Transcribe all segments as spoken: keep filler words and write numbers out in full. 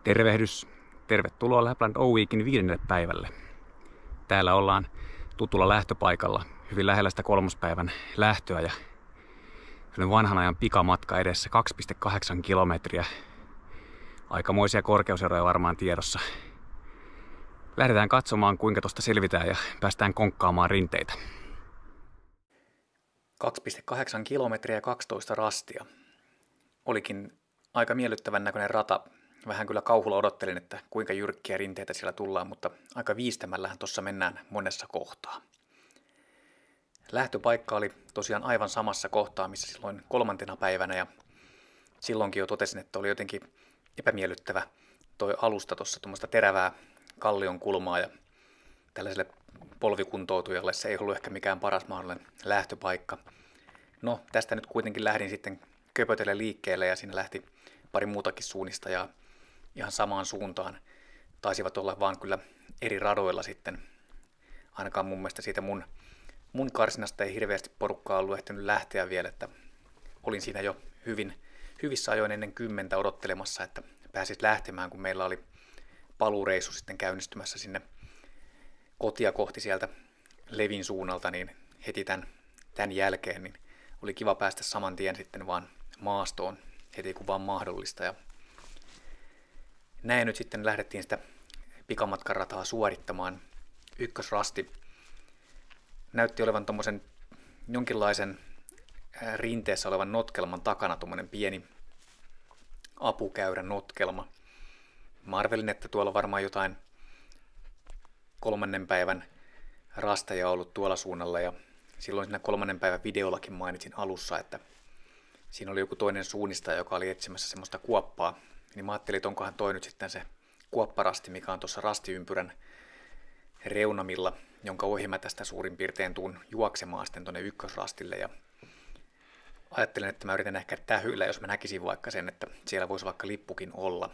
Tervehdys! Tervetuloa Lapland O-Weekin viidennelle päivälle. Täällä ollaan tutulla lähtöpaikalla, hyvin lähellä sitä kolmospäivän lähtöä ja vanhan ajan pikamatka edessä, kaksi pilkku kahdeksan kilometriä. Aikamoisia korkeuseroja varmaan tiedossa. Lähdetään katsomaan, kuinka tuosta selvitään ja päästään konkkaamaan rinteitä. kaksi pilkku kahdeksan kilometriä ja kaksitoista rastia. Olikin aika miellyttävän näköinen rata. Vähän kyllä kauhulla odottelin, että kuinka jyrkkiä rinteitä siellä tullaan, mutta aika viistämällähän tuossa mennään monessa kohtaa. Lähtöpaikka oli tosiaan aivan samassa kohtaa, missä silloin kolmantena päivänä, ja silloinkin jo totesin, että oli jotenkin epämiellyttävä toi alusta tuossa, tuommoista terävää kallion kulmaa, ja tällaiselle polvikuntoutujalle se ei ollut ehkä mikään paras mahdollinen lähtöpaikka. No, tästä nyt kuitenkin lähdin sitten köpötelle liikkeelle, ja siinä lähti pari muutakin suunnistajaa ihan samaan suuntaan. Taisivat olla vaan kyllä eri radoilla sitten. Ainakaan mun mielestä siitä mun, mun karsinasta ei hirveästi porukkaa ollut ehtinyt lähteä vielä, että olin siinä jo hyvin, hyvissä ajoin ennen kymmentä odottelemassa, että pääsis lähtemään, kun meillä oli paluureissu sitten käynnistymässä sinne kotia kohti sieltä Levin suunnalta, niin heti tämän, tämän jälkeen niin oli kiva päästä saman tien sitten vaan maastoon heti kun vaan mahdollista. Ja näin nyt sitten lähdettiin sitä pikamatkarataa suorittamaan. Ykkösrasti näytti olevan tommosen jonkinlaisen rinteessä olevan notkelman takana, tommonen pieni apukäyrä notkelma. Mä arvelin, että tuolla varmaan jotain kolmannen päivän rasteja ollut tuolla suunnalla, ja silloin siinä kolmannen päivän videollakin mainitsin alussa, että siinä oli joku toinen suunnistaja, joka oli etsimässä semmoista kuoppaa, niin mä ajattelin, että onkohan toi nyt sitten se kuopparasti, mikä on tuossa rastiympyrän reunamilla, jonka ohi mä tästä suurin piirtein tuun juoksemaan sitten tuonne ykkösrastille, ja ajattelin, että mä yritän ehkä tähyillä, jos mä näkisin vaikka sen, että siellä voisi vaikka lippukin olla.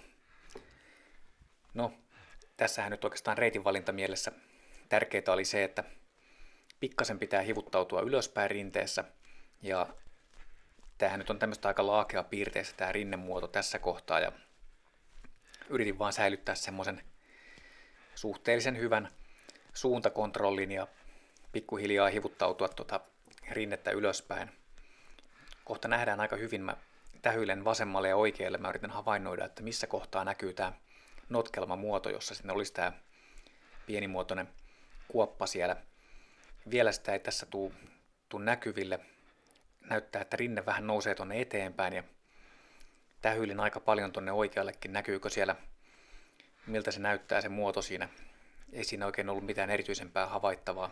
No, tässähän nyt oikeastaan reitinvalinta mielessä tärkeää oli se, että pikkasen pitää hivuttautua ylöspäin rinteessä, ja tämähän nyt on tämmöistä aika laakea piirteessä tämä rinnemuoto tässä kohtaa, ja yritin vaan säilyttää semmoisen suhteellisen hyvän suuntakontrollin ja pikkuhiljaa hivuttautua tuota rinnettä ylöspäin. Kohta nähdään aika hyvin, mä tähyilen vasemmalle ja oikealle, mä yritän havainnoida, että missä kohtaa näkyy tämä notkelmamuoto, jossa sitten olisi tämä pienimuotoinen kuoppa siellä. Vielä sitä ei tässä tuu, tuu näkyville. Näyttää, että rinne vähän nousee tuonne eteenpäin, ja tähyilin aika paljon tuonne oikeallekin. Näkyykö siellä, miltä se näyttää se muoto siinä? Ei siinä oikein ollut mitään erityisempää havaittavaa.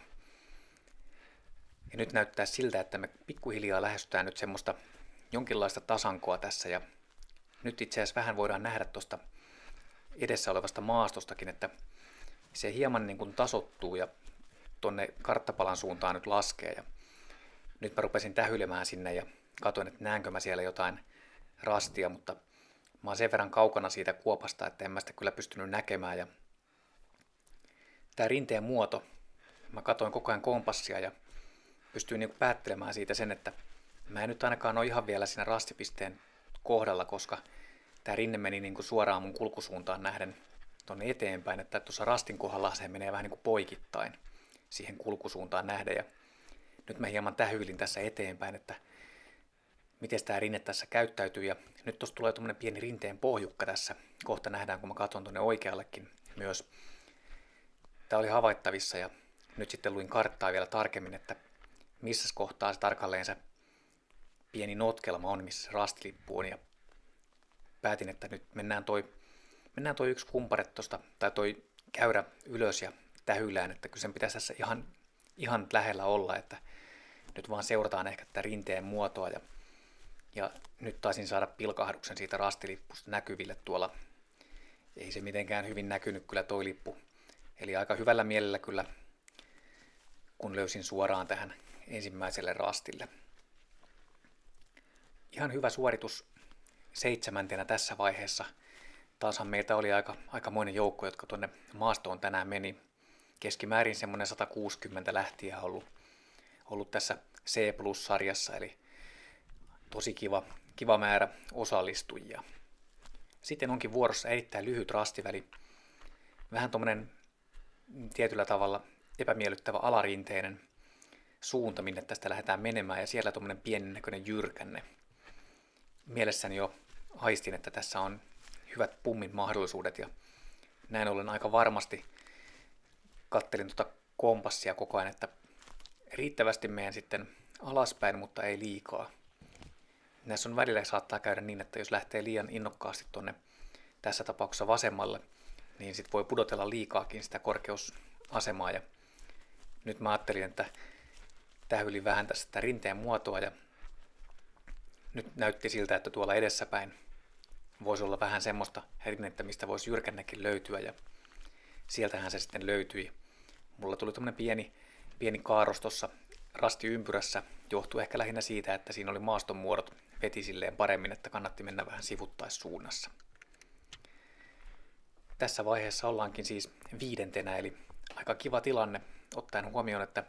Ja nyt näyttää siltä, että me pikkuhiljaa lähestytään nyt semmoista jonkinlaista tasankoa tässä, ja nyt itse asiassa vähän voidaan nähdä tuosta edessä olevasta maastostakin, että se hieman niin kuin tasoittuu ja tuonne karttapalan suuntaan nyt laskee. Ja nyt mä rupesin tähyilemään sinne ja katsoin, että näenkö mä siellä jotain rastia, mutta mä oon sen verran kaukana siitä kuopasta, että en mä sitä kyllä pystynyt näkemään. Ja tää rinteen muoto, mä katsoin koko ajan kompassia ja pystyin niinku päättelemään siitä sen, että mä en nyt ainakaan ole ihan vielä siinä rastipisteen kohdalla, koska tää rinne meni niinku suoraan mun kulkusuuntaan nähden tonne eteenpäin, että tuossa rastin kohdalla se menee vähän niinku poikittain siihen kulkusuuntaan nähden. Ja nyt mä hieman tähyilin tässä eteenpäin, että miten tämä rinne tässä käyttäytyy, ja nyt tuossa tulee tuommoinen pieni rinteen pohjukka tässä. Kohta nähdään, kun mä katson tuonne oikeallekin myös. Tämä oli havaittavissa, ja nyt sitten luin karttaa vielä tarkemmin, että missä kohtaa se tarkalleen se pieni notkelma on, missä se rastilippu on, ja päätin, että nyt mennään toi, mennään toi yksi kumpare tosta, tai toi käyrä ylös ja tähyillään, että kyllä sen pitäisi tässä ihan, ihan lähellä olla, että nyt vaan seurataan ehkä tätä rinteen muotoa, ja, ja nyt taisin saada pilkahduksen siitä rastilippusta näkyville tuolla. Ei se mitenkään hyvin näkynyt kyllä toi lippu, eli aika hyvällä mielellä kyllä, kun löysin suoraan tähän ensimmäiselle rastille. Ihan hyvä suoritus seitsemäntenä tässä vaiheessa. Taashan meitä oli aika, aikamoinen joukko, jotka tuonne maastoon tänään meni. Keskimäärin semmoinen sata kuusikymmentä lähtiä ollut, ollut tässä C plus-sarjassa, eli tosi kiva, kiva määrä osallistujia. Sitten onkin vuorossa erittäin lyhyt rastiväli. Vähän tuommoinen tietyllä tavalla epämiellyttävä alarinteinen suunta, minne tästä lähdetään menemään, ja siellä tuommoinen pienen näköinen jyrkänne. Mielessäni jo haistin, että tässä on hyvät pummin mahdollisuudet, ja näin ollen aika varmasti kattelin tuota kompassia koko ajan, että riittävästi menen sitten alaspäin, mutta ei liikaa. Näissä on välillä saattaa käydä niin, että jos lähtee liian innokkaasti tuonne tässä tapauksessa vasemmalle, niin sit voi pudotella liikaakin sitä korkeusasemaa. Ja nyt mä ajattelin, että tähylin vähän tässä sitä rinteen muotoa, ja nyt näytti siltä, että tuolla edessäpäin voisi olla vähän semmoista rinnettä, mistä voisi jyrkännekin löytyä, ja sieltähän se sitten löytyi. Mulla tuli tämmöinen pieni, pieni kaaros tuossa rastiympyrässä, johtui ehkä lähinnä siitä, että siinä oli maastonmuodot veti silleen paremmin, että kannatti mennä vähän sivuttaissuunnassa. Tässä vaiheessa ollaankin siis viidentenä, eli aika kiva tilanne, ottaen huomioon, että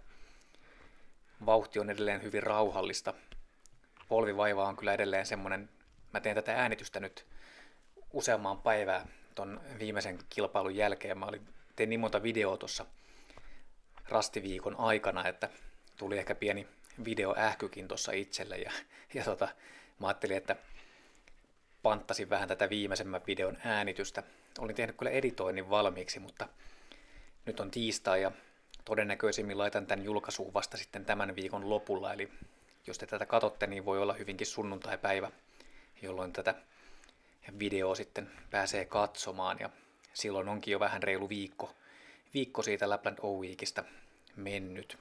vauhti on edelleen hyvin rauhallista. Polvivaiva on kyllä edelleen semmoinen, mä teen tätä äänitystä nyt useamman päivää ton viimeisen kilpailun jälkeen. Mä olin, tein niin monta videoa tuossa rastiviikon aikana, että tuli ehkä pieni videoähkykin tuossa itselle, ja, ja tota, mä ajattelin, että panttasin vähän tätä viimeisemmän videon äänitystä. Olin tehnyt kyllä editoinnin valmiiksi, mutta nyt on tiistai ja todennäköisimmin laitan tämän julkaisuun vasta sitten tämän viikon lopulla, eli jos te tätä katsotte, niin voi olla hyvinkin sunnuntaipäivä, jolloin tätä videoa sitten pääsee katsomaan, ja silloin onkin jo vähän reilu viikko, viikko siitä Lapland O-Weekistä mennyt.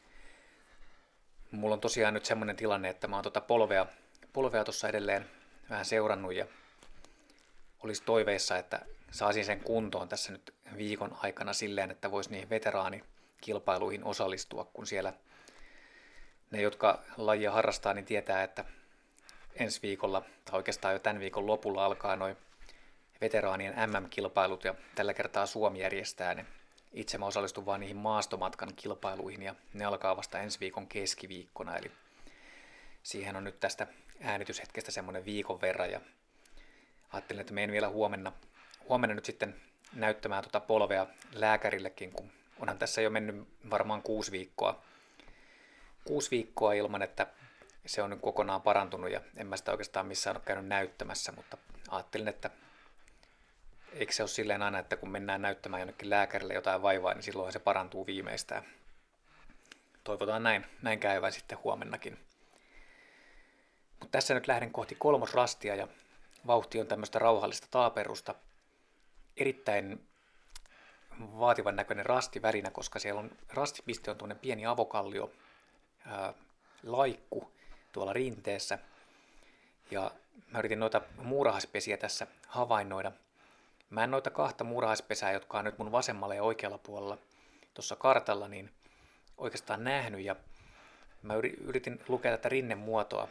Mulla on tosiaan nyt semmoinen tilanne, että mä oon tuota polvea, polvea tuossa edelleen vähän seurannut, ja olisi toiveissa, että saisin sen kuntoon tässä nyt viikon aikana silleen, että voisi niihin veteraanikilpailuihin osallistua, kun siellä ne, jotka lajia harrastaa, niin tietää, että ensi viikolla, tai oikeastaan jo tämän viikon lopulla alkaa noin veteraanien M M-kilpailut, ja tällä kertaa Suomi järjestää ne. Itse mä osallistun vaan niihin maastomatkan kilpailuihin, ja ne alkaa vasta ensi viikon keskiviikkona, eli siihen on nyt tästä äänityshetkestä semmoinen viikon verran, ja ajattelin, että menen vielä huomenna, huomenna nyt sitten näyttämään tuota polvea lääkärillekin, kun onhan tässä jo mennyt varmaan kuusi viikkoa, kuusi viikkoa ilman, että se on nyt kokonaan parantunut, ja en mä sitä oikeastaan missään ole käynyt näyttämässä, mutta ajattelin, että eikö se ole silleen aina, että kun mennään näyttämään jonnekin lääkärille jotain vaivaa, niin silloin se parantuu viimeistään. Toivotaan näin, näin käyvän sitten huomennakin. Mutta tässä nyt lähden kohti kolmosrastia, ja vauhti on tämmöistä rauhallista taaperusta. Erittäin vaativan näköinen rasti värinä, koska siellä on rastipiste on tuonne pieni avokallio, ää, laikku tuolla rinteessä. Ja mä yritin noita muurahaispesiä tässä havainnoida. Mä en noita kahta muurahaispesää, jotka on nyt mun vasemmalla ja oikealla puolella tuossa kartalla, niin oikeastaan nähnyt, ja mä yritin lukea tätä rinnemuotoa.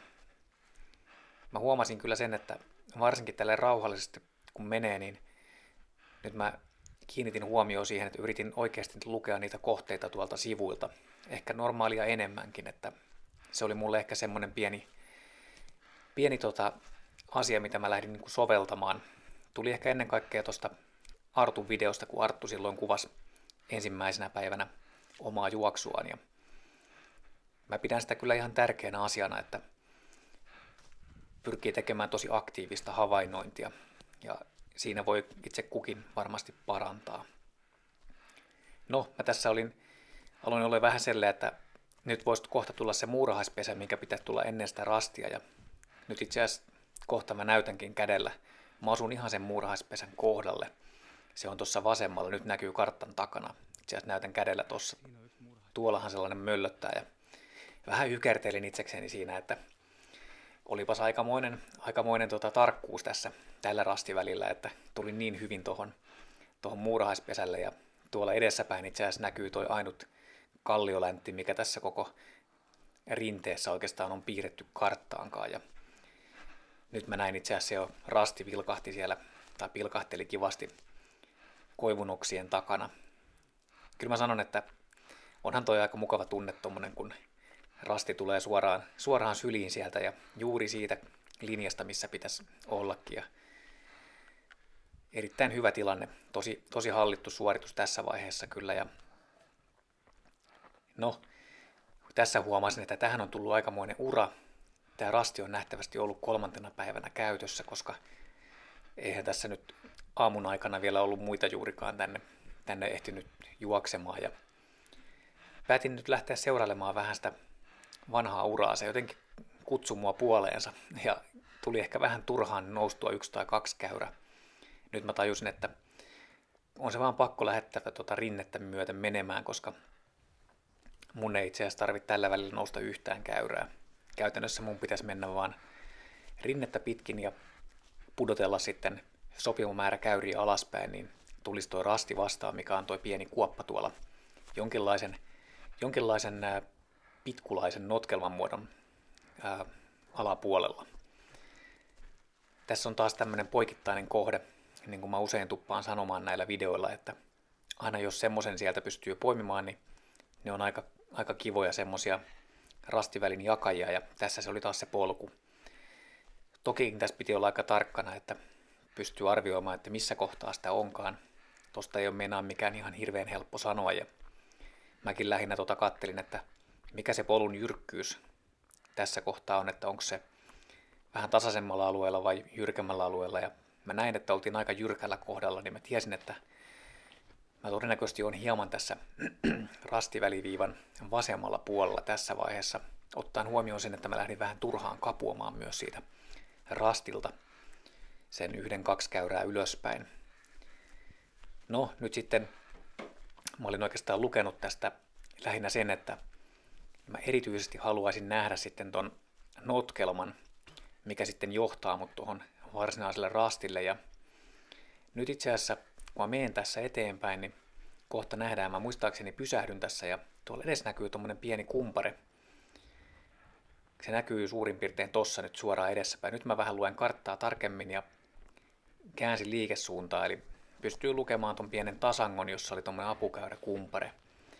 Mä huomasin kyllä sen, että varsinkin tällä rauhallisesti kun menee, niin nyt mä kiinnitin huomioon siihen, että yritin oikeasti lukea niitä kohteita tuolta sivuilta. Ehkä normaalia enemmänkin, että se oli mulle ehkä semmoinen pieni, pieni tota asia, mitä mä lähdin niin kuin soveltamaan. Tuli ehkä ennen kaikkea tuosta Artun videosta, kun Arttu silloin kuvasi ensimmäisenä päivänä omaa juoksuaan. Ja mä pidän sitä kyllä ihan tärkeänä asiana, että pyrkii tekemään tosi aktiivista havainnointia, ja siinä voi itse kukin varmasti parantaa. No, mä tässä olin, aloin olla vähän selleen, että nyt voisi kohta tulla se muurahaispesä, minkä pitäisi tulla ennen sitä rastia, ja nyt itse asiassa kohta mä näytänkin kädellä. Mä asun ihan sen muurahaispesän kohdalle. Se on tuossa vasemmalla, nyt näkyy karttan takana. Itse asiassa näytän kädellä tuossa. Tuollahan sellainen möllöttää, ja vähän hykertelin itsekseni siinä, että olipas aikamoinen, aikamoinen tota, tarkkuus tässä tällä rastivälillä, että tuli niin hyvin tuohon tohon muurahaispesälle, ja tuolla edessäpäin itse asiassa näkyy toi ainut kallioläntti, mikä tässä koko rinteessä oikeastaan on piirretty karttaankaan. Ja nyt mä näin itse asiassa jo rasti vilkahti siellä, tai pilkahteli kivasti koivunoksien takana. Kyllä mä sanon, että onhan toi aika mukava tunne tommonen, kun rasti tulee suoraan, suoraan syliin sieltä ja juuri siitä linjasta, missä pitäisi ollakin. Ja erittäin hyvä tilanne, tosi, tosi hallittu suoritus tässä vaiheessa kyllä. Ja no, tässä huomasin, että tähän on tullut aikamoinen ura. Tämä rasti on nähtävästi ollut kolmantena päivänä käytössä, koska eihän tässä nyt aamun aikana vielä ollut muita juurikaan tänne, tänne ehtinyt juoksemaan. Ja päätin nyt lähteä seurailemaan vähän sitä vanhaa uraa. Se jotenkin kutsui mua puoleensa ja tuli ehkä vähän turhaan noustua yksi tai kaksi käyrää. Nyt mä tajusin, että on se vaan pakko lähettää tuota rinnettä myöten menemään, koska mun ei itse asiassa tarvitse tällä välillä nousta yhtään käyrää. Käytännössä mun pitäisi mennä vaan rinnettä pitkin ja pudotella sitten sopiva määrä käyriä alaspäin, niin tulisi tuo rasti vastaan, mikä on tuo pieni kuoppa tuolla jonkinlaisen, jonkinlaisen ää, pitkulaisen notkelman muodon ää, alapuolella. Tässä on taas tämmöinen poikittainen kohde, niin kuin mä usein tuppaan sanomaan näillä videoilla, että aina jos semmoisen sieltä pystyy poimimaan, niin ne on aika, aika kivoja semmoisia rastivälin jakajia, ja tässä se oli taas se polku. Toki tässä piti olla aika tarkkana, että pystyy arvioimaan, että missä kohtaa sitä onkaan. Tosta ei ole meinaa mikään ihan hirveän helppo sanoa, ja mäkin lähinnä tota kattelin, että mikä se polun jyrkkyys tässä kohtaa on, että onko se vähän tasaisemmalla alueella vai jyrkemmällä alueella, ja mä näin, että oltiin aika jyrkällä kohdalla, niin mä tiesin, että mä todennäköisesti on hieman tässä rastiväliviivan vasemmalla puolella tässä vaiheessa, ottaen huomioon sen, että mä lähdin vähän turhaan kapuamaan myös siitä rastilta sen yhden kaksi käyrää ylöspäin. No nyt sitten mä olin oikeastaan lukenut tästä lähinnä sen, että mä erityisesti haluaisin nähdä sitten ton notkelman, mikä sitten johtaa mut tuohon varsinaiselle rastille. Ja nyt itse asiassa, kun mä menen tässä eteenpäin, niin kohta nähdään, mä muistaakseni pysähdyn tässä ja tuolla edessä näkyy tommonen pieni kumpare. Se näkyy suurin piirtein tossa nyt suoraan edessäpäin. Nyt mä vähän luen karttaa tarkemmin ja käänsin liikesuuntaa, eli pystyy lukemaan ton pienen tasangon, jossa oli tommonen apukäyrä kumpare.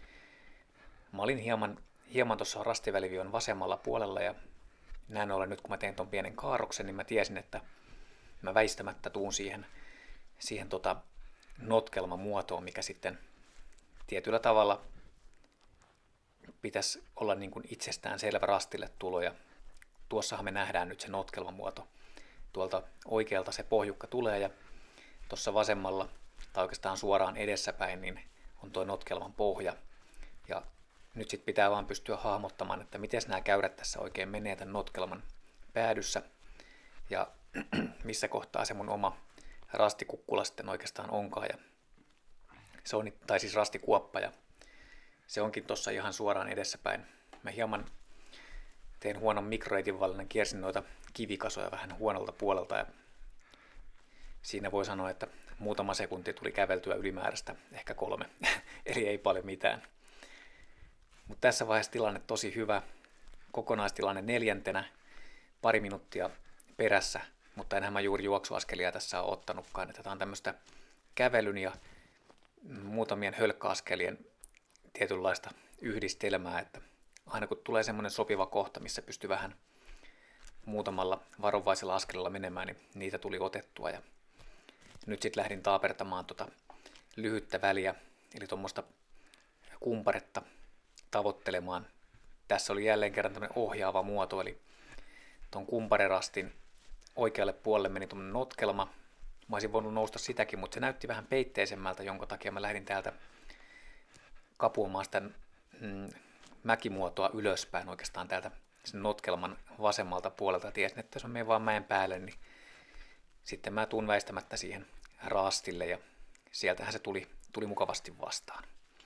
Mä olin hieman, hieman tuossa rastivälivion vasemmalla puolella ja näin ollen nyt kun mä tein ton pienen kaarroksen, niin mä tiesin, että mä väistämättä tuun siihen, siihen tota notkelman muotoon, mikä sitten tietyllä tavalla pitäisi olla niin kuin itsestään selvä rastille tulo. Ja tuossahan me nähdään nyt se notkelman muoto. Tuolta oikealta se pohjukka tulee ja tuossa vasemmalla tai oikeastaan suoraan edessäpäin niin on tuo notkelman pohja. Ja nyt sitten pitää vaan pystyä hahmottamaan, että miten nämä käyrät tässä oikein menee tämän notkelman päädyssä ja missä kohtaa se mun oma rastikukkula sitten oikeastaan onkaan. Ja se on, tai siis rastikuoppa ja se onkin tuossa ihan suoraan edessäpäin. Mä hieman tein huonon mikroreitin valinnan, kiersin noita kivikasoja vähän huonolta puolelta ja siinä voi sanoa, että muutama sekunti tuli käveltyä ylimääräistä, ehkä kolme, eli ei paljon mitään. Mutta tässä vaiheessa tilanne tosi hyvä, kokonaistilanne neljäntenä, pari minuuttia perässä, mutta enhän mä juuri juoksuaskelia tässä ole ottanutkaan, että tämä on tämmöistä kävelyn ja muutamien hölkkäaskelien tietynlaista yhdistelmää, että aina kun tulee semmoinen sopiva kohta, missä pystyy vähän muutamalla varovaisella askelella menemään, niin niitä tuli otettua. Ja nyt sitten lähdin taapertamaan tota lyhyttä väliä, eli tuommoista kumparetta tavoittelemaan. Tässä oli jälleen kerran tämmöinen ohjaava muoto, eli tuon kumparerastin oikealle puolelle meni tuommoinen notkelma. Mä olisin voinut nousta sitäkin, mutta se näytti vähän peitteisemmältä, jonka takia mä lähdin täältä kapuamaan sitä mm, mäkimuotoa ylöspäin oikeastaan täältä sen notkelman vasemmalta puolelta. Tiesin, että jos mä menen vaan mäen päälle, niin sitten mä tuun väistämättä siihen rastille ja sieltähän se tuli, tuli mukavasti vastaan.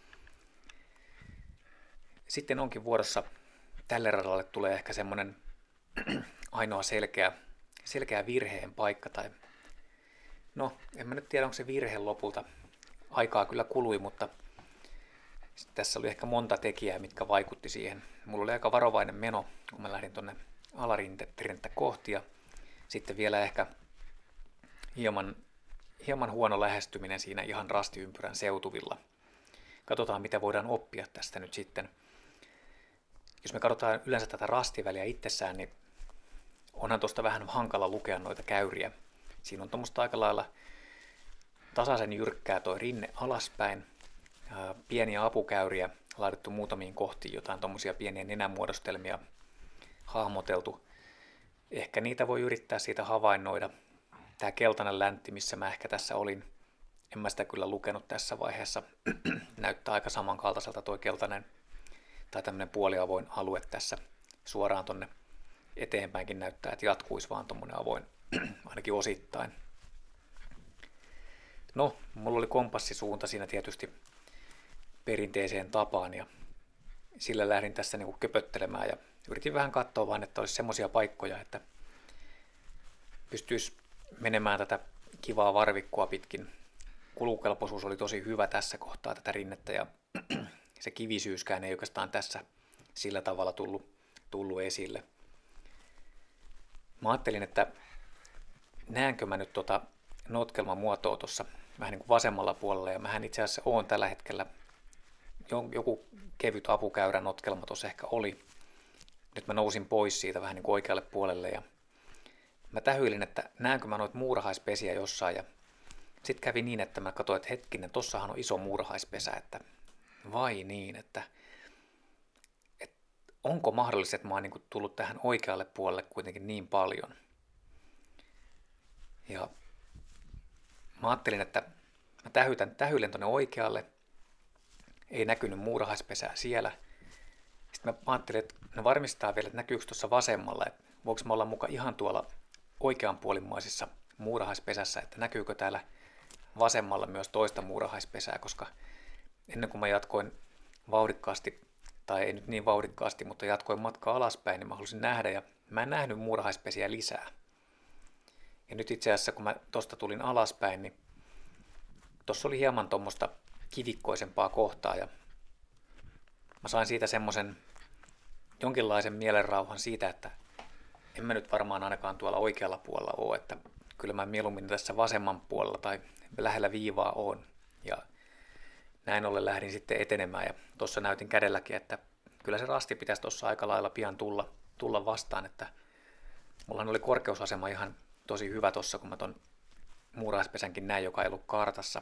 Sitten onkin vuorossa, tälle radalle tulee ehkä semmoinen ainoa selkeä, selkeä virheen paikka. Tai no, en mä nyt tiedä, onko se virhe lopulta. Aikaa kyllä kului, mutta tässä oli ehkä monta tekijää, mitkä vaikutti siihen. Mulla oli aika varovainen meno, kun mä lähdin tuonne alarintettä kohti ja sitten vielä ehkä hieman, hieman huono lähestyminen siinä ihan rastiympyrän seutuvilla. Katsotaan, mitä voidaan oppia tästä nyt sitten. Jos me katsotaan yleensä tätä rastiväliä itsessään, niin onhan tuosta vähän hankala lukea noita käyriä. Siinä on tuommoista aika lailla tasaisen jyrkkää toi rinne alaspäin, pieniä apukäyriä laitettu muutamiin kohtiin, jotain tommosia pieniä nenämuodostelmia hahmoteltu. Ehkä niitä voi yrittää siitä havainnoida. Tää keltainen läntti, missä mä ehkä tässä olin, en mä sitä kyllä lukenut tässä vaiheessa. Näyttää aika samankaltaiselta toi keltainen tai tämmönen puoliavoin alue tässä suoraan tonne eteenpäinkin näyttää, että jatkuisi vaan tommonen avoin, ainakin osittain. No, mulla oli kompassisuunta siinä tietysti perinteiseen tapaan ja sillä lähdin tässä niinku köpöttelemään ja yritin vähän katsoa vaan, että olisi semmoisia paikkoja, että pystyisi menemään tätä kivaa varvikkoa pitkin. Kulukelpoisuus oli tosi hyvä tässä kohtaa tätä rinnettä ja se kivisyyskään ei oikeastaan tässä sillä tavalla tullut, tullut esille. Mä ajattelin, että näenkö mä nyt tota notkelman muotoa tuossa vähän niin kuin vasemmalla puolella ja mähän itse asiassa oon tällä hetkellä, joku kevyt apukäyrä notkelma tuossa ehkä oli. Nyt mä nousin pois siitä vähän niin kuin oikealle puolelle ja mä tähyilin, että näenkö mä noita muurahaispesiä jossain ja sitten kävi niin, että mä katsoin, että hetkinen, tossahan on iso muurahaispesä, että vai niin, että, että onko mahdollista, että mä oon niin kuin tullut tähän oikealle puolelle kuitenkin niin paljon. Ja mä ajattelin, että mä tähytän, tähyilen tonne oikealle, ei näkynyt muurahaispesää siellä. Sitten mä ajattelin, että no varmistaa vielä, että näkyykö tuossa vasemmalla, että voiko mä olla muka ihan tuolla oikeanpuolimmaisessa muurahaispesässä, että näkyykö täällä vasemmalla myös toista muurahaispesää, koska ennen kuin mä jatkoin vauhdikkaasti, tai ei nyt niin vauhdikkaasti, mutta jatkoin matkaa alaspäin, niin mä halusin nähdä, ja mä en nähnyt muurahaispesiä lisää. Ja nyt itse asiassa, kun mä tosta tulin alaspäin, niin tossa oli hieman tuommoista kivikkoisempaa kohtaa, ja mä sain siitä semmoisen jonkinlaisen mielenrauhan siitä, että en mä nyt varmaan ainakaan tuolla oikealla puolella ole, että kyllä mä mieluummin tässä vasemman puolella tai lähellä viivaa oon. Ja näin ollen lähdin sitten etenemään ja tuossa näytin kädelläkin, että kyllä se rasti pitäisi tuossa aika lailla pian tulla, tulla vastaan, että mullahan oli korkeusasema ihan tosi hyvä tuossa, kun mä ton muurahaispesänkin näin, joka ei ollut kartassa.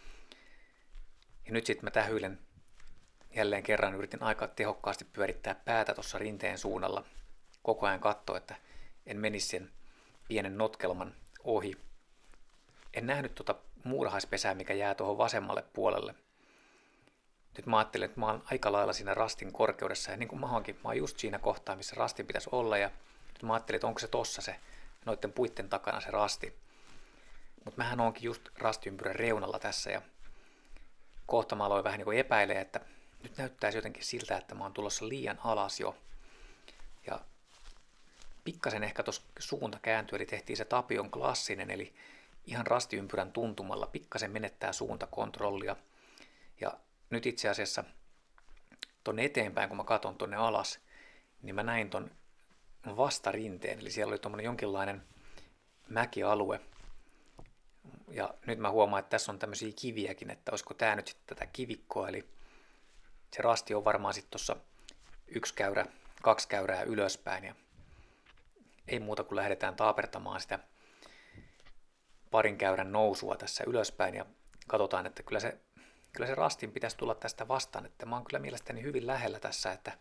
Ja nyt sitten mä tähyilen jälleen kerran, yritin aika tehokkaasti pyörittää päätä tuossa rinteen suunnalla. Koko ajan katsoa, että en menisi sen pienen notkelman ohi. En nähnyt tuota muurahaispesää, mikä jää tuohon vasemmalle puolelle. Nyt mä ajattelin, että mä oon aika lailla siinä rastin korkeudessa, ja niin kuin mä oonkin, mä oon just siinä kohtaa, missä rastin pitäisi olla, ja nyt mä ajattelin, että onko se tossa se, noitten puitten takana se rasti. Mutta mähän oonkin just rastiympyrän reunalla tässä, ja kohta mä aloin vähän niin kuin epäilemään, että nyt näyttäisi jotenkin siltä, että mä oon tulossa liian alas jo. Ja pikkasen ehkä tuossa suunta kääntyi, eli tehtiin se Tapion klassinen, eli ihan rastiympyrän tuntumalla pikkasen menettää suuntakontrollia. Ja nyt itse asiassa tuonne eteenpäin, kun mä katson tuonne alas, niin mä näin ton vastarinteen, eli siellä oli tuommoinen jonkinlainen mäkialue. Ja nyt mä huomaan, että tässä on tämmöisiä kiviäkin, että olisiko tää nyt sitten tätä kivikkoa, eli se rasti on varmaan sitten tuossa yksi käyrä, kaksi käyrää ylöspäin, ja ei muuta kuin lähdetään taapertamaan sitä parin käyrän nousua tässä ylöspäin, ja katsotaan, että kyllä se, kyllä se rastin pitäisi tulla tästä vastaan, että mä oon kyllä mielestäni hyvin lähellä tässä, että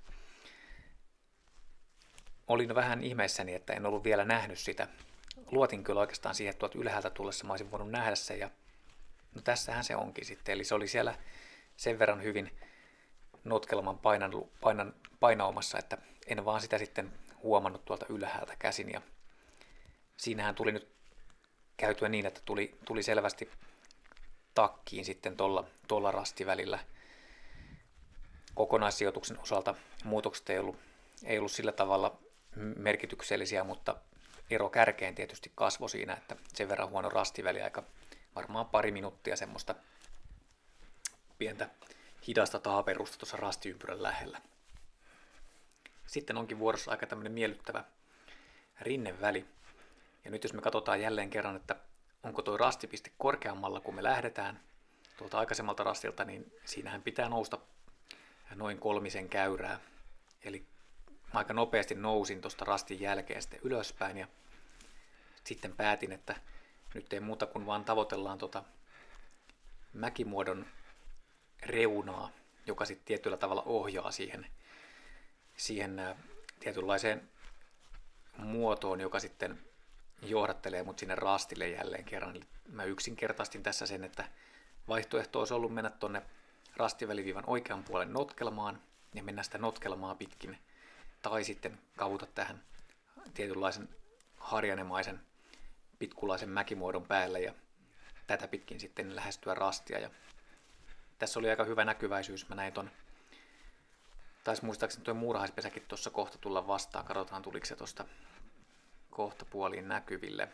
olin vähän ihmeessäni, että en ollut vielä nähnyt sitä. Luotin kyllä oikeastaan siihen, että tuolta ylhäältä tullessa mä olisin voinut nähdä sen, ja no tässähän se onkin sitten, eli se oli siellä sen verran hyvin notkelman painan, painan, painaumassa, että en vaan sitä sitten huomannut tuolta ylhäältä käsin, ja siinähän tuli nyt käytyä niin, että tuli, tuli selvästi takkiin sitten tuolla, tuolla rastivälillä. Kokonaissijoituksen osalta muutokset ei ollut, ei ollut sillä tavalla merkityksellisiä, mutta ero kärkeen tietysti kasvoi siinä, että sen verran huono rastiväli, aika varmaan pari minuuttia semmoista pientä hidasta taaperusta tuossa rastiympyrän lähellä. Sitten onkin vuorossa aika tämmöinen miellyttävä rinneväli. Ja nyt jos me katsotaan jälleen kerran, että onko tuo rastipiste korkeammalla, kun me lähdetään tuolta aikaisemmalta rastilta, niin siinähän pitää nousta noin kolmisen käyrää. Eli mä aika nopeasti nousin tuosta rastin jälkeen sitten ylöspäin, ja sitten päätin, että nyt ei muuta kuin vaan tavoitellaan tuota mäkimuodon reunaa, joka sitten tietyllä tavalla ohjaa siihen, siihen ää, tietynlaiseen muotoon, joka sitten johdattelee mut sinne rastille jälleen kerran. Eli mä yksinkertaistin tässä sen, että vaihtoehto olisi ollut mennä tuonne rastiväliviivan oikean puolen notkelmaan ja mennä sitä notkelmaa pitkin, tai sitten kavuta tähän tietynlaisen harjanemaisen pitkulaisen mäkimuodon päälle ja tätä pitkin sitten lähestyä rastia. Ja tässä oli aika hyvä näkyväisyys. Mä näin ton, taisi muistaakseni tuo muurahaispesäkin tuossa kohta tulla vastaan. Katsotaan, tuliko se tuosta kohta puoliin näkyville.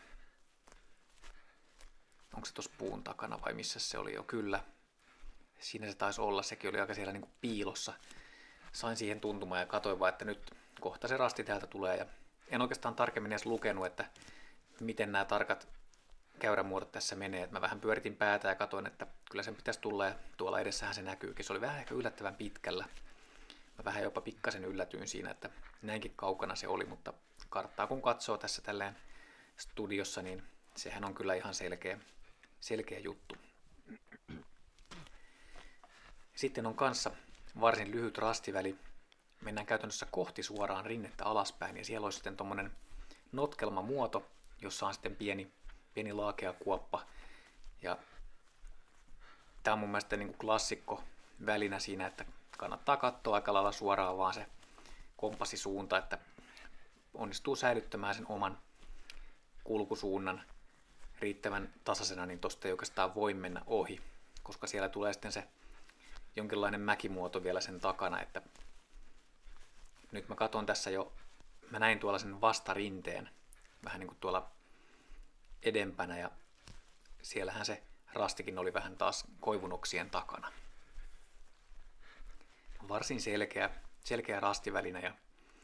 Onko se tuossa puun takana vai missä se oli jo? Kyllä. Siinä se taisi olla. Sekin oli aika siellä niin kuin piilossa. Sain siihen tuntumaan ja katsoin vaan, että nyt kohta se rasti täältä tulee. Ja en oikeastaan tarkemmin edes lukenut, että miten nämä tarkat käyrämuodot tässä menee. Mä vähän pyöritin päätä ja katsoin, että kyllä sen pitäisi tulla ja tuolla edessähän se näkyykin. Se oli vähän ehkä yllättävän pitkällä. Mä vähän jopa pikkasen yllätyin siinä, että näinkin kaukana se oli, mutta karttaa kun katsoo tässä tälleen studiossa, niin sehän on kyllä ihan selkeä, selkeä juttu. Sitten on kanssa varsin lyhyt rastiväli. Mennään käytännössä kohti suoraan rinnettä alaspäin ja siellä on sitten tommonen notkelmamuoto, jossa on sitten pieni, pieni laakea kuoppa. Ja tää on mun mielestä niin kuin klassikko välinä siinä, että kannattaa katsoa aika lailla suoraan vaan se kompassisuunta, että onnistuu säilyttämään sen oman kulkusuunnan riittävän tasaisena, niin tosta ei oikeastaan voi mennä ohi, koska siellä tulee sitten se jonkinlainen mäkimuoto vielä sen takana, että nyt mä katson tässä jo, mä näin tuolla sen vastarinteen vähän niin kuin tuolla edempänä ja siellähän se rastikin oli vähän taas koivunoksien takana. Varsin selkeä, selkeä rastivälinä ja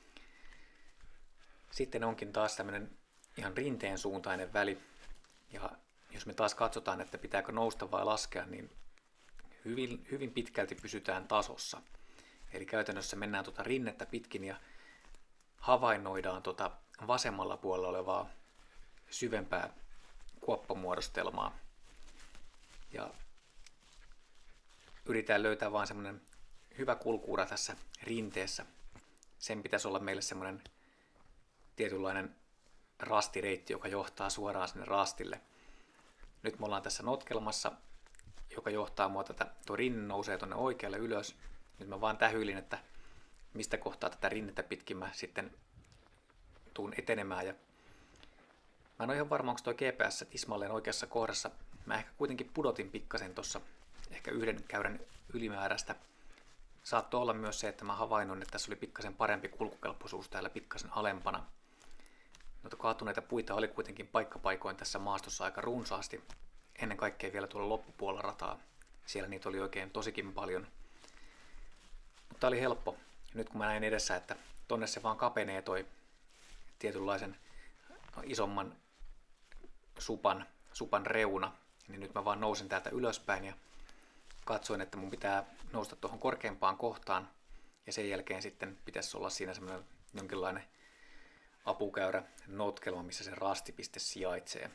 sitten onkin taas tämmöinen ihan rinteen suuntainen väli ja jos me taas katsotaan, että pitääkö nousta vai laskea, niin hyvin, hyvin pitkälti pysytään tasossa. Eli käytännössä mennään tuota rinnettä pitkin ja havainnoidaan tuota vasemmalla puolella olevaa syvempää kuoppamuodostelmaa. Ja yritetään löytää vaan semmoinen hyvä kulkuura tässä rinteessä. Sen pitäisi olla meille semmoinen tietynlainen rastireitti, joka johtaa suoraan sinne rastille. Nyt me ollaan tässä notkelmassa, joka johtaa mua tätä, tuo rinne nousee tuonne oikealle ylös. Nyt mä vaan tähyilin, että mistä kohtaa tätä rinnettä pitkin mä sitten tuun etenemään. Ja mä en ole ihan varma, onko tuo G P S tismalleen oikeassa kohdassa. Mä ehkä kuitenkin pudotin pikkasen tuossa ehkä yhden käyrän ylimääräistä. Saattoi olla myös se, että mä havainnoin, että tässä oli pikkasen parempi kulkukelpoisuus täällä pikkasen alempana. Noita kaatuneita puita oli kuitenkin paikkapaikoin tässä maastossa aika runsaasti. Ennen kaikkea vielä tuolla loppupuolella rataa. Siellä niitä oli oikein tosikin paljon. Mutta oli helppo. Nyt kun mä näin edessä, että tonne se vaan kapenee toi tietynlaisen isomman supan, supan reuna, niin nyt mä vaan nousin täältä ylöspäin ja katsoin, että mun pitää nousta tuohon korkeampaan kohtaan ja sen jälkeen sitten pitäisi olla siinä semmoinen jonkinlainen apukäyrä notkelma, missä se rastipiste sijaitsee.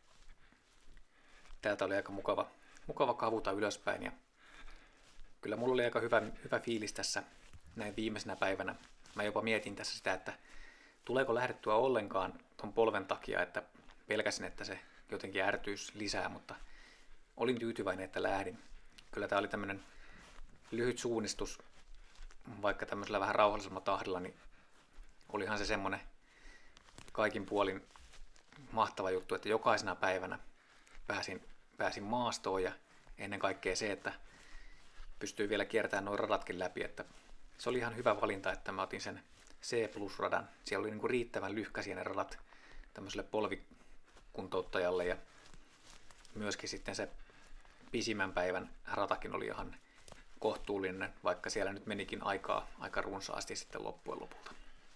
Täältä oli aika mukava, mukava kavuta ylöspäin ja kyllä mulla oli aika hyvä, hyvä fiilis tässä näin viimeisenä päivänä. Mä jopa mietin tässä sitä, että tuleeko lähdettyä ollenkaan ton polven takia, että pelkäsin, että se jotenkin ärtyisi lisää, mutta olin tyytyväinen, että lähdin. Kyllä tää oli tämmönen lyhyt suunnistus, vaikka tämmöisellä vähän rauhallisella tahdilla, niin olihan se semmonen kaikin puolin mahtava juttu, että jokaisena päivänä pääsin, pääsin maastoon ja ennen kaikkea se, että pystyy vielä kiertämään noin radatkin läpi, että se oli ihan hyvä valinta, että mä otin sen C plus radan. Siellä oli niinku riittävän lyhkäisiä ne radat tämmöiselle polvikuntouttajalle ja myöskin sitten se pisimmän päivän ratakin oli ihan kohtuullinen, vaikka siellä nyt menikin aikaa aika runsaasti sitten loppujen lopulta.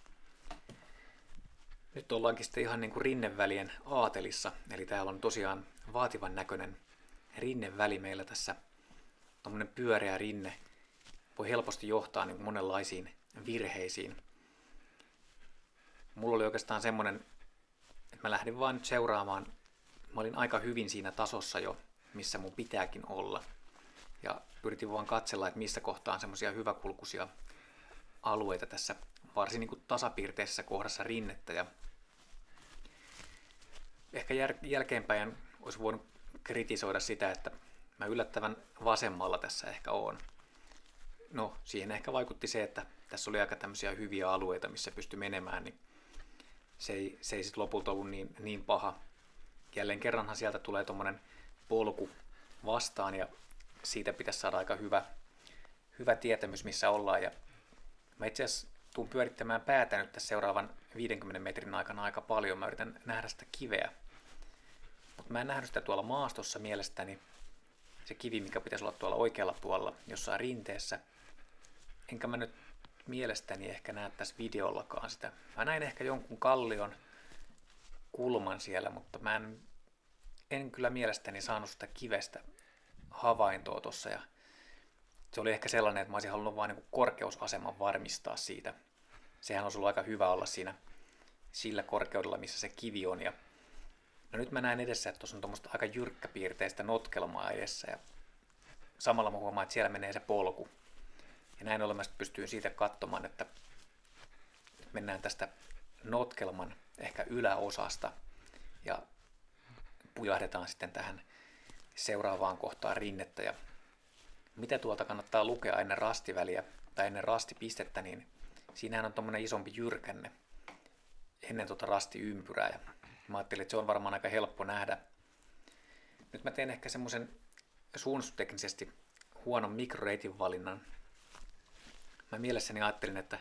Nyt ollaankin sitten ihan niin kuin rinnevälien aatelissa, eli täällä on tosiaan vaativan näköinen rinneväli meillä tässä. Tuommoinen pyöreä rinne voi helposti johtaa niin kuin monenlaisiin virheisiin. Mulla oli oikeastaan semmoinen, että mä lähdin vaan nyt seuraamaan. Mä olin aika hyvin siinä tasossa jo missä mun pitääkin olla. Ja yritin vaan katsella, että missä kohtaa on semmoisia hyväkulkuisia alueita tässä varsin niin kuin tasapiirteisessä kohdassa rinnettä. Ja ehkä jär- jälkeenpäin olisi voinut kritisoida sitä, että mä yllättävän vasemmalla tässä ehkä oon. No, siihen ehkä vaikutti se, että tässä oli aika tämmöisiä hyviä alueita, missä pystyi menemään, niin se ei, se ei sitten lopulta ollut niin, niin paha. Jälleen kerranhan sieltä tulee tuommoinen polku vastaan ja siitä pitäisi saada aika hyvä, hyvä tietämys, missä ollaan. Ja mä itse asiassa tuun pyörittämään päätä nyt tässä seuraavan viidenkymmenen metrin aikana aika paljon. Mä yritän nähdä sitä kiveä. Mutta mä en nähnyt sitä tuolla maastossa mielestäni. Se kivi, mikä pitäisi olla tuolla oikealla puolella jossain rinteessä. Enkä mä nyt mielestäni ehkä näe tässä videollakaan sitä. Mä näin ehkä jonkun kallion kulman siellä, mutta mä en, en kyllä mielestäni saanut sitä kivestä havaintoa tuossa. Ja se oli ehkä sellainen, että mä olisin halunnut vain niin korkeusaseman varmistaa siitä. Sehän olisi ollut aika hyvä olla siinä sillä korkeudella, missä se kivi on. Ja no nyt mä näen edessä, että tuossa on tuommoista aika jyrkkäpiirteistä notkelmaa edessä. Ja samalla mä huomaan, että siellä menee se polku. Ja näin ollen mä pystyin siitä katsomaan, että nyt mennään tästä notkelman ehkä yläosasta ja pujahdetaan sitten tähän seuraavaan kohtaan rinnettä. Ja mitä tuolta kannattaa lukea ennen rastiväliä tai ennen rastipistettä, niin siinähän on tommonen isompi jyrkänne ennen tuota rastiympyrää. Ja mä ajattelin, että se on varmaan aika helppo nähdä. Nyt mä teen ehkä semmoisen suunnistusteknisesti huonon mikroreitin valinnan. Mä mielessäni ajattelin, että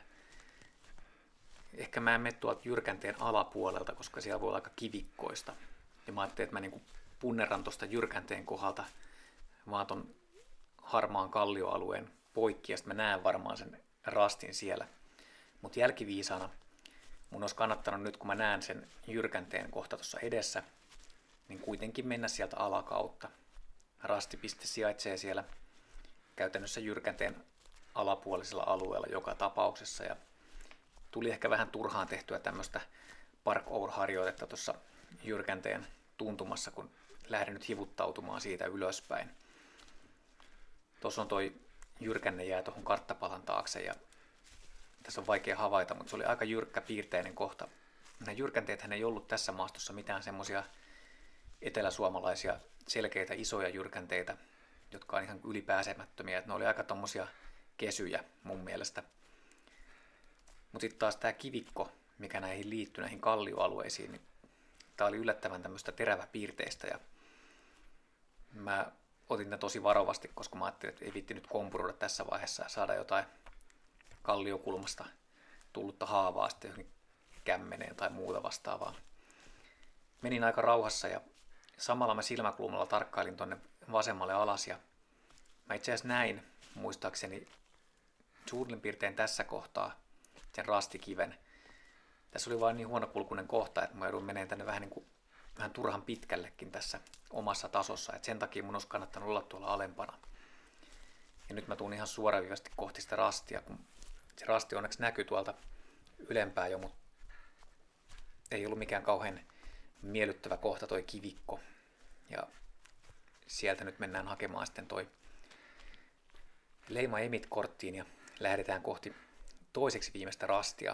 ehkä mä en mene tuolta jyrkänteen alapuolelta, koska siellä voi olla aika kivikkoista. Ja mä ajattelin, että mä niinku punneran tuosta jyrkänteen kohdalta vaan ton harmaan kallioalueen poikki, ja sitten mä näen varmaan sen rastin siellä. Mutta jälkiviisana mun olisi kannattanut nyt, kun mä näen sen jyrkänteen kohta tuossa edessä, niin kuitenkin mennä sieltä alakautta. Rastipiste sijaitsee siellä käytännössä jyrkänteen alapuolisella alueella joka tapauksessa. Ja tuli ehkä vähän turhaan tehtyä tämmöistä parkour-harjoitetta tuossa jyrkänteen tuntumassa, kun lähdin nyt hivuttautumaan siitä ylöspäin. Tuossa on toi jyrkänne jää tuohon karttapalan taakse ja tässä on vaikea havaita, mutta se oli aika jyrkkä piirteinen kohta. Nämä jyrkänteethän ei ollut tässä maastossa mitään semmoisia eteläsuomalaisia selkeitä isoja jyrkänteitä, jotka on ihan ylipääsemättömiä. Että ne oli aika tommosia kesyjä mun mielestä. Mutta sitten taas tämä kivikko, mikä näihin liittyy näihin kallioalueisiin, niin tämä oli yllättävän tämmöistä teräväpiirteistä. Ja mä otin tämän tosi varovasti, koska mä ajattelin, että ei viitti nyt kompuroida tässä vaiheessa ja saada jotain kalliokulmasta tullutta haavaa sitten johonkin kämmeneen tai muuta vastaavaa. Menin aika rauhassa ja samalla mä silmäkulmalla tarkkailin tonne vasemmalle alas ja mä itse asiassa näin muistaakseni suurin piirtein tässä kohtaa sen rastikiven. Tässä oli vain niin huonokulkuinen kohta, että mä joudun menemään tänne vähän, niin kuin, vähän turhan pitkällekin tässä omassa tasossa. Et sen takia mun olisi kannattanut olla tuolla alempana. Ja nyt mä tuun ihan suoraviivasti kohti sitä rastia, kun se rasti onneksi näkyy tuolta ylempää jo, mutta ei ollut mikään kauhean miellyttävä kohta toi kivikko. Ja sieltä nyt mennään hakemaan sitten toi leima emit-korttiin ja lähdetään kohti toiseksi viimeistä rastia.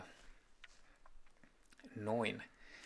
Noin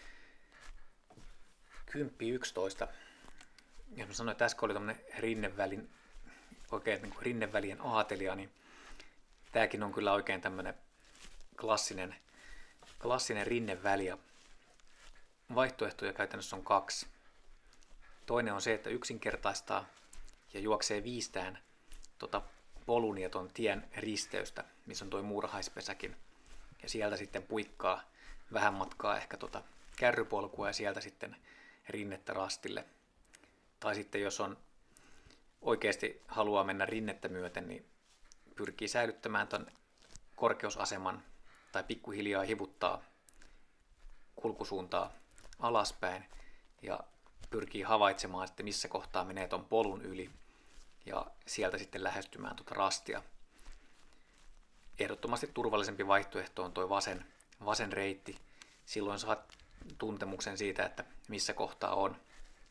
kymmenen yksitoista. Jos mä sanoin, että äsken oli tämmönen rinnevälin, oikein niin kuin rinnevälien aatelia, niin tääkin on kyllä oikein tämmönen klassinen, klassinen rinneväli. Ja vaihtoehtoja käytännössä on kaksi. Toinen on se, että yksinkertaistaa ja juoksee viistään tota polun ja ton tien risteystä, missä on toi muurahaispesäkin. Ja sieltä sitten puikkaa vähän matkaa ehkä tota kärrypolkua ja sieltä sitten rinnettä rastille. Tai sitten jos on oikeasti haluaa mennä rinnettä myöten, niin pyrkii säilyttämään ton korkeusaseman tai pikkuhiljaa hivuttaa kulkusuuntaa alaspäin ja pyrkii havaitsemaan sitten missä kohtaa menee ton polun yli ja sieltä sitten lähestymään tuota rastia. Ehdottomasti turvallisempi vaihtoehto on tuo vasen, vasen reitti. Silloin saat tuntemuksen siitä, että missä kohtaa on.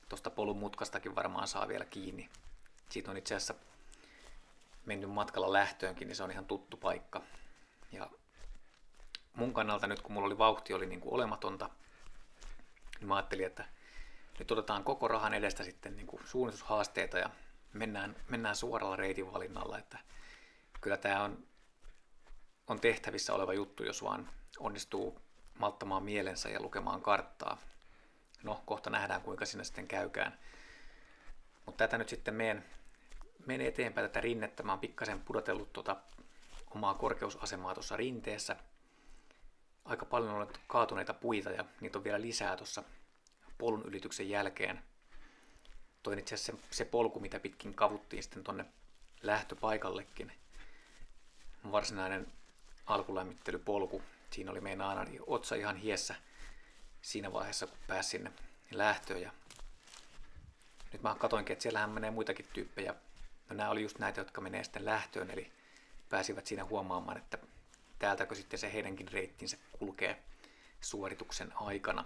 tuosta polun mutkastakin varmaan saa vielä kiinni. Siitä on itse asiassa mennyt matkalla lähtöönkin, niin se on ihan tuttu paikka. Ja mun kannalta nyt, kun mulla oli vauhti oli niin kuin olematonta, niin mä ajattelin, että nyt otetaan koko rahan edestä sitten niin kuin suunnitushaasteita ja mennään, mennään suoralla reitin valinnalla. Että kyllä tämä on, on tehtävissä oleva juttu, jos vaan onnistuu malttamaan mielensä ja lukemaan karttaa. No, kohta nähdään, kuinka siinä sitten käykään. Mutta tätä nyt sitten menen, menen eteenpäin tätä rinnettä. Mä oon pikkasen pudotellut tuota omaa korkeusasemaa tuossa rinteessä. Aika paljon on ollut kaatuneita puita ja niitä on vielä lisää tuossa polun ylityksen jälkeen. Toin itse asiassa se, se polku, mitä pitkin kavuttiin sitten tonne lähtöpaikallekin. Varsinainen alkulämmittelypolku. Siinä oli meidän aina otsa ihan hiessä siinä vaiheessa, kun pääsi sinne lähtöön. Ja nyt mä katoinkin, että siellähän menee muitakin tyyppejä. No nämä oli just näitä, jotka menee sitten lähtöön, eli pääsivät siinä huomaamaan, että täältäkö sitten se heidänkin reittinsä kulkee suorituksen aikana.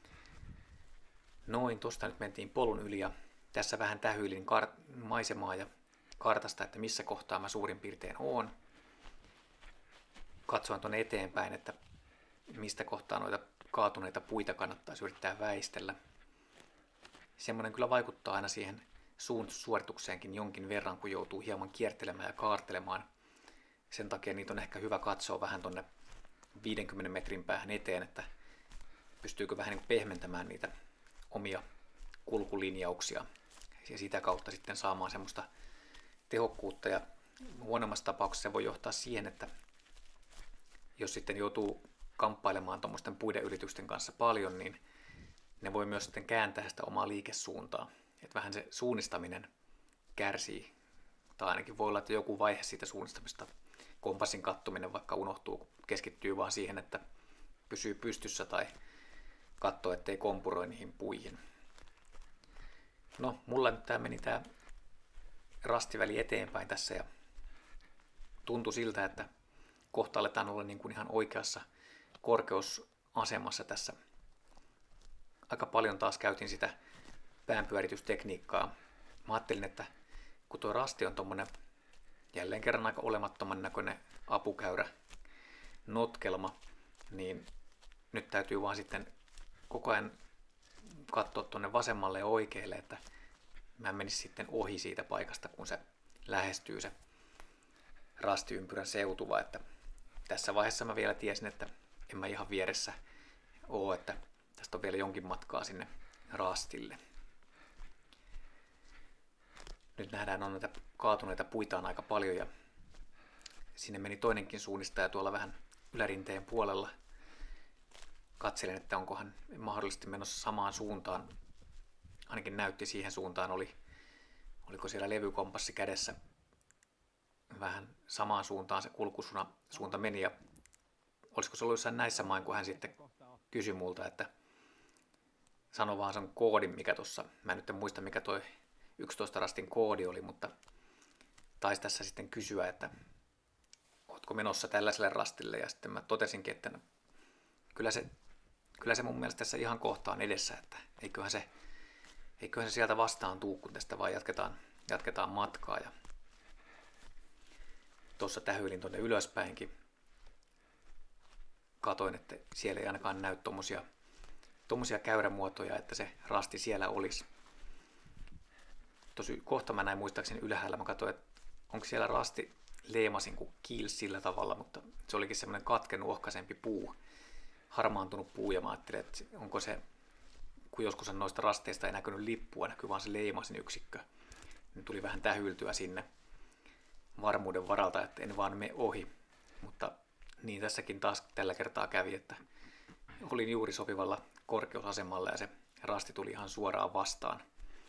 Noin, tosta nyt mentiin polun yli ja tässä vähän tähyilin kar- maisemaa ja kartasta, että missä kohtaa mä suurin piirtein oon. Katsoin tuonne eteenpäin, että mistä kohtaa noita kaatuneita puita kannattaisi yrittää väistellä. Semmoinen kyllä vaikuttaa aina siihen suunnitussuoritukseenkin jonkin verran, kun joutuu hieman kiertelemään ja kaartelemaan. Sen takia niitä on ehkä hyvä katsoa vähän tuonne viidenkymmenen metrin päähän eteen, että pystyykö vähän niin kuin pehmentämään niitä omia kulkulinjauksia ja sitä kautta sitten saamaan semmoista tehokkuutta. Ja huonommassa tapauksessa se voi johtaa siihen, että jos sitten joutuu kamppailemaan tuommoisten puiden ylitysten kanssa paljon, niin ne voi myös sitten kääntää sitä omaa liikesuuntaa. Että vähän se suunnistaminen kärsii. Tai ainakin voi olla, että joku vaihe siitä suunnistamista, kompassin kattominen vaikka unohtuu, kun keskittyy vaan siihen, että pysyy pystyssä tai katsoo, ettei kompuroi niihin puihin. No, mulla nyt tää meni tää rastiväli eteenpäin tässä ja tuntui siltä, että kohta aletaan olla niin kuin ihan oikeassa korkeusasemassa tässä. Aika paljon taas käytin sitä päänpyöritystekniikkaa. Mä ajattelin, että kun tuo rasti on tommonen jälleen kerran aika olemattoman näköinen apukäyrä notkelma, niin nyt täytyy vaan sitten koko ajan katsoa tuonne vasemmalle ja oikealle, että mä en menisi sitten ohi siitä paikasta, kun se lähestyy se rastiympyrän seutuva. Että tässä vaiheessa mä vielä tiesin, että en mä ihan vieressä oo, että tästä on vielä jonkin matkaa sinne rastille. Nyt nähdään, on näitä kaatuneita puita on aika paljon ja sinne meni toinenkin suunnistaja tuolla vähän ylärinteen puolella. Katselen, että onkohan mahdollisesti menossa samaan suuntaan. Ainakin näytti siihen suuntaan, oli, oliko siellä levykompassi kädessä. Vähän samaan suuntaan se kulkusuunta suunta meni ja olisiko se ollut jossain näissä main, kun hän sitten kysyi multa, että sano vaan sen koodin, mikä tuossa, mä en nyt en muista mikä toi yksitoista rastin koodi oli, mutta taisi tässä sitten kysyä, että ootko menossa tällaiselle rastille, ja sitten mä totesinkin, että no, kyllä, se, kyllä se mun mielestä tässä ihan kohta on edessä, että eiköhän se, eiköhän se sieltä vastaan tuu, kun tästä vaan jatketaan, jatketaan matkaa. Ja tuossa tähyilin tuonne ylöspäinkin, katoin, että siellä ei ainakaan näy tommosia, tommosia käyrämuotoja, että se rasti siellä olisi. Tosi kohta mä näin muistaakseni ylhäällä, mä katsoin, että onko siellä rasti leemasin kuin kiils sillä tavalla, mutta se olikin semmoinen katkennut ohkaisempi puu, harmaantunut puu, ja mä ajattelin, että onko se, kun joskus noista rasteista ei näkynyt lippua, näkyy vaan se leimasin yksikkö, niin tuli vähän tähyiltyä sinne varmuuden varalta, että en vaan mene ohi, mutta niin tässäkin taas tällä kertaa kävi, että olin juuri sopivalla korkeusasemalla ja se rasti tuli ihan suoraan vastaan.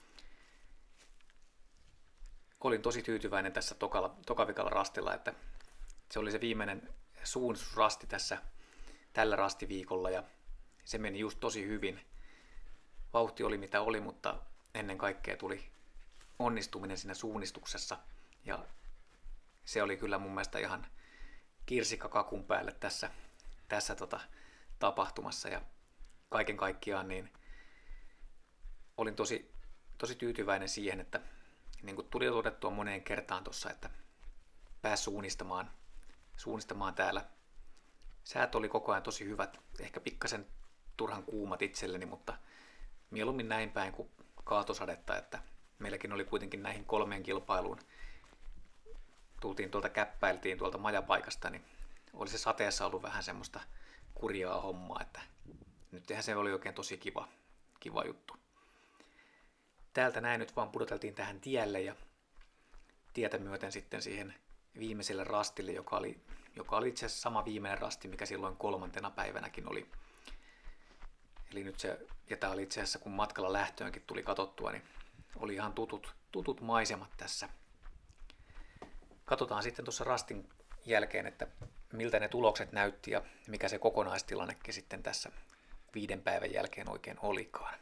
Olin tosi tyytyväinen tässä tokalla, tokavikalla rastilla, että se oli se viimeinen suunnistusrasti tässä tällä rastiviikolla ja se meni just tosi hyvin. Vauhti oli mitä oli, mutta ennen kaikkea tuli onnistuminen siinä suunnistuksessa ja se oli kyllä mun mielestä ihan kirsikka kakun päälle tässä, tässä tota tapahtumassa ja kaiken kaikkiaan niin olin tosi tosi tyytyväinen siihen, että niin kuin tuli todettua moneen kertaan tuossa, että pääsi suunnistamaan, suunnistamaan täällä. Säät oli koko ajan tosi hyvät, ehkä pikkasen turhan kuumat itselleni, mutta mieluummin näin päin kuin kaatosadetta, että meilläkin oli kuitenkin näihin kolmeen kilpailuun. Tultiin tuolta käppäiltiin tuolta majapaikasta, niin oli se sateessa ollut vähän semmoista kurjaa hommaa, että nythän se oli oikein tosi kiva, kiva juttu. Täältä näin nyt vaan pudoteltiin tähän tielle ja tietä myöten sitten siihen viimeiselle rastille, joka oli, joka oli itse asiassa sama viimeinen rasti, mikä silloin kolmantena päivänäkin oli. Eli nyt se, ja tämä oli itse asiassa kun matkalla lähtöönkin tuli katsottua, niin oli ihan tutut, tutut maisemat tässä. Katsotaan sitten tuossa rastin jälkeen, että miltä ne tulokset näytti ja mikä se kokonaistilannekin sitten tässä viiden päivän jälkeen oikein olikaan.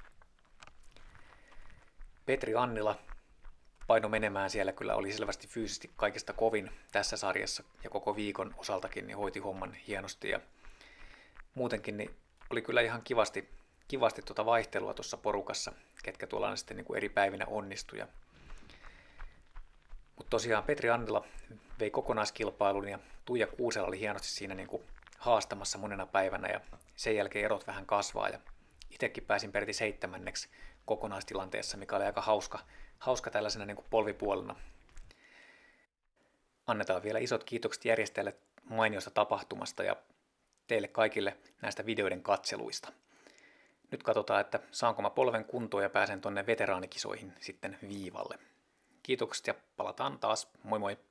Petri Annila paino menemään siellä, kyllä oli selvästi fyysisesti kaikista kovin tässä sarjassa ja koko viikon osaltakin niin hoiti homman hienosti ja muutenkin niin oli kyllä ihan kivasti, kivasti tuota vaihtelua tuossa porukassa, ketkä tuolla sitten niin kuin eri päivinä onnistui. Mutta tosiaan Petri Annila vei kokonaiskilpailun ja Tuija Kuusela oli hienosti siinä niin kuin haastamassa monena päivänä ja sen jälkeen erot vähän kasvaa ja itsekin pääsin peräti seitsemänneksi kokonaistilanteessa, mikä oli aika hauska, hauska tällaisena niin kuin polvipuolena. Annetaan vielä isot kiitokset järjestäjälle mainiosta tapahtumasta ja teille kaikille näistä videoiden katseluista. Nyt katsotaan, että saanko mä polven kuntoon ja pääsen tonne veteraanikisoihin sitten viivalle. Kiitokset ja palataan taas. Moi moi!